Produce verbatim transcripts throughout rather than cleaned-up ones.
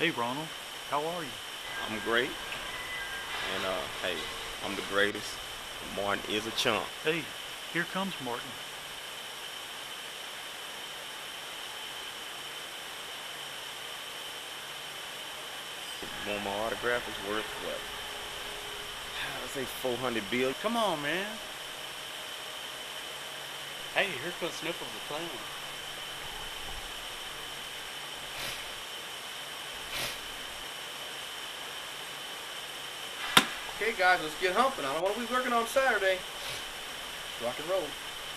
Hey Ronald, how are you? I'm great, and uh, hey, I'm the greatest. Martin is a chump. Hey, here comes Martin. Want my autograph is worth what? I say four hundred bills. Come on, man. Hey, here comes Sniffles the Clown. Okay, guys, let's get humping. I don't want to be working on Saturday. Rock and roll.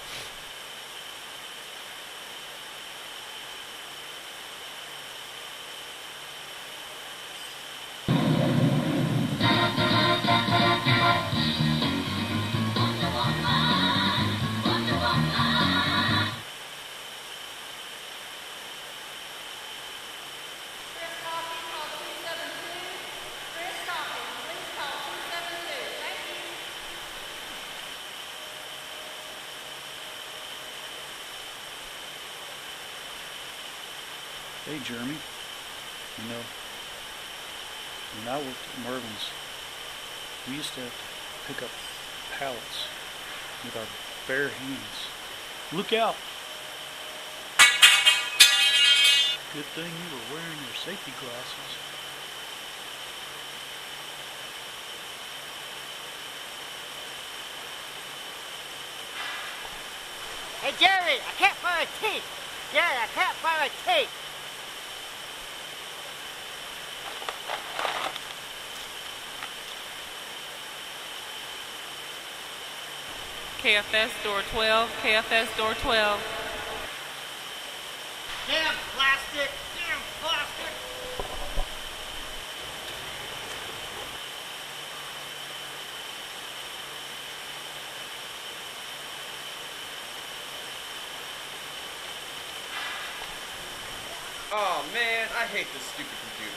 Hey Jeremy, you know, when I worked at Mervin's, we used to have to pick up pallets with our bare hands. Look out! Good thing you were wearing your safety glasses. Hey Jerry, I can't find my teeth. Jerry, I can't find my teeth. K F S door twelve, K F S door twelve. Damn plastic, damn plastic. Oh man, I hate this stupid computer.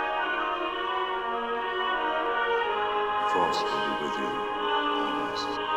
Force will be with you always.